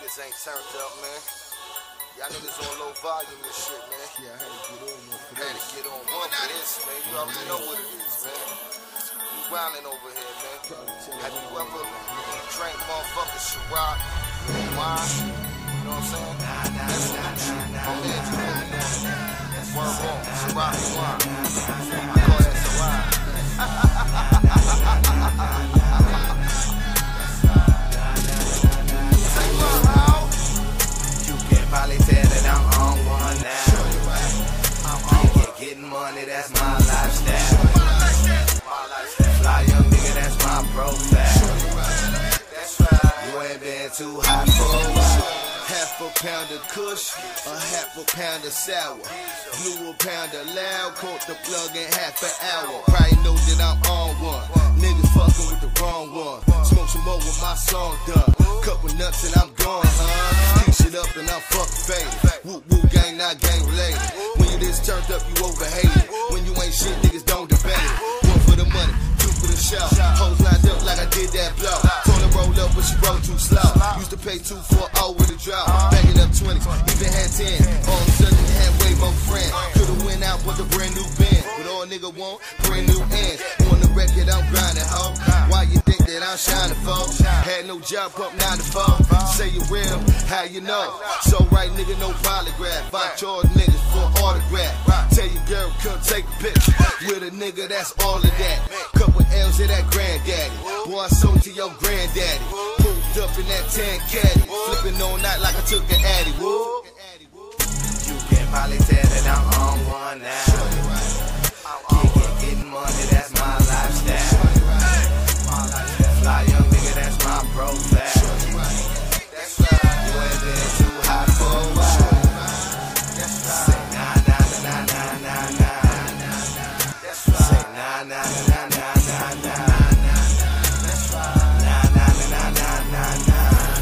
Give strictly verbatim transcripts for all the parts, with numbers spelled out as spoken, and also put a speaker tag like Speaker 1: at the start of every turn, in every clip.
Speaker 1: niggas ain't turned up, man. Y'all niggas on low volume and shit, man.
Speaker 2: Yeah, I had to get on one for
Speaker 1: I had to
Speaker 2: this.
Speaker 1: get on one for this, man. You already know what it is, man. You wildin' over here, man. Have you ever drank motherfucking Ciroc, wine? You know what I'm saying? That's what I'm shit. My man just put me on. That's word wrong. Ciroc and wine. I call that Ciroc.
Speaker 3: Probably tell that I'm on one now. I'm on it, getting money, that's my lifestyle. Fly young nigga, that's my profile. You ain't been too hot for a while.
Speaker 2: Half a pound of kush, a half a pound of sour. Blew a pound of loud, caught the plug in half an hour. Probably know that I'm on one. Niggas fucking with the wrong one. Smoke some more with my song done. Couple nuts and I'm gone, huh? Keep shit up and I'm fucking faded. Whoop whoop gang, not gang related. When you this turned up, you overhated. When you ain't shit, niggas don't debate it. One for the money, two for the show. Hoes lined up like I did that blow. Told her roll up, but she rolled too slow. Used to pay two for oh with a drop. Backing up twenties, even had ten. All of a sudden, you had way more friends. Could've went out with a brand new band. But all nigga want, brand new ends. On the record, I'm grinding, ho. Why you think that I'm shining, folks? Had no job up nine to four. Say you real, how you know? So right, nigga, no polygraph. I charge niggas for autograph. Tell your girl, come take a picture with a nigga, that's all of that. Couple L's of that granddaddy. Boy, I sold to your granddaddy. Pulled up in that tan caddy. Flipping all night like I took an addy. Woo.
Speaker 3: You can probably tell that I'm on one now. I'm kicking, getting money, that's my lifestyle. Fly young nigga, that's my profile. You ain't been too hot for a while. Say nah, nah, nah, nah, nah, nah. Say nah, nah, nah, nah, nah, nah, nah. Nah, nah, nah, nah, nah, nah,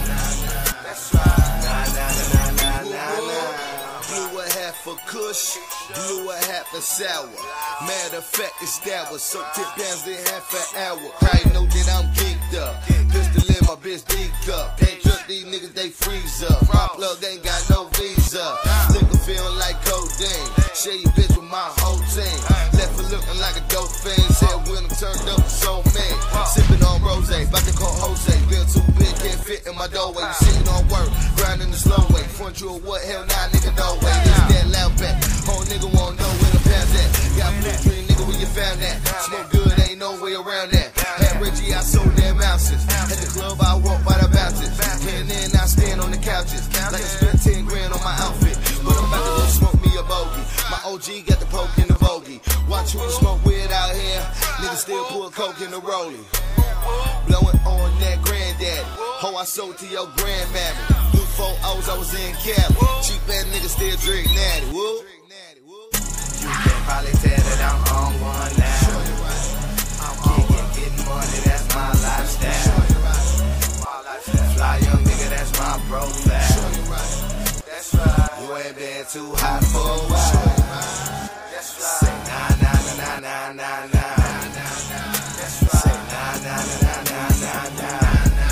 Speaker 2: Blew a half a kush, blew a half a sour. Matter of fact, it's that was so tip pounds in half an hour. Probably know that I'm geeked up. Pistol in my bitch deep up. Can't trust these niggas, they freeze up. My plug ain't got no visa. Liquor feeling like codeine. Share your bitch with my whole team. Left her looking like a dope fiend. Said when I'm turned up, so mean. Sipping on rose, about to call Jose. Bill too big, can't fit in my doorway. You sitting on work, grinding the slow way. Front you or what? Hell nah, nigga, no way. This that loud back. Whole nigga won't know where the pass at. Got blue dream, nigga, where you found that? Smoke good, ain't no way around that. Had Reggie, I sold them ounces. At the club, I walk by the bounces. And then I stand on the couches. Like I spent ten grand on my outfit. But I'm about to go smoke me a bogey. My O G got the poke in the bogey. Watch who you smoke with out here. Niggas still pull coke in the rollie. Blowing on that granddaddy. Ho, I sold to your grandmammy. Blue four O's, I was in Cali. Cheap ass niggas still drink natty. Woo.
Speaker 3: You can probably tell that I'm on one now. I'm kicking, getting money, that's my lifestyle. Fly young nigga, that's my profile. You ain't been too hot for a while. Say nah, nah, nah, nah, nah, nah. Say nah, nah, nah, nah, nah, nah.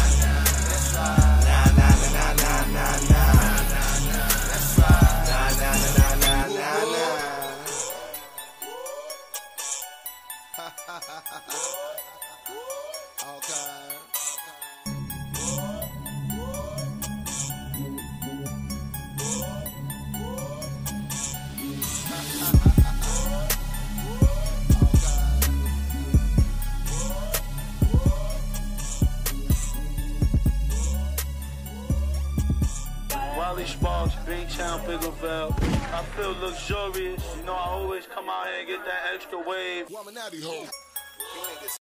Speaker 3: Nah, nah, nah, nah, nah, nah. Nah, nah, nah, nah, nah, nah.
Speaker 2: Okay.
Speaker 4: Wally Sparks, Greentown, Biggerville. I feel luxurious. You know, I always come out here and get that extra wave.
Speaker 2: Woman, now be home.